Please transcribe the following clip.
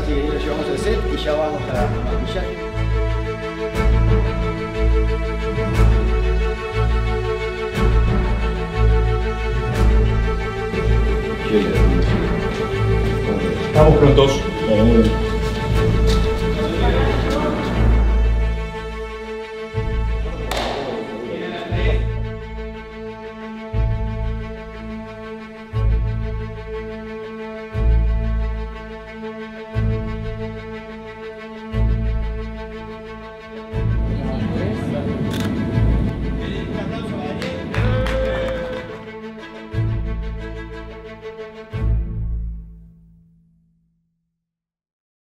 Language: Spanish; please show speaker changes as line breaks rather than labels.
así que ahí lo llevamos al set y ya vamos a maquillaje.
Estamos prontos.